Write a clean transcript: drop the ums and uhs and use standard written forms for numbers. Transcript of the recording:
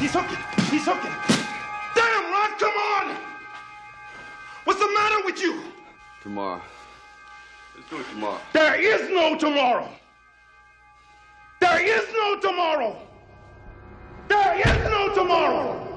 He's hooking. He's hooking. Damn, Rod, come on! What's the matter with you? Tomorrow. Let's do it tomorrow. There is no tomorrow. There is no tomorrow. There is no tomorrow.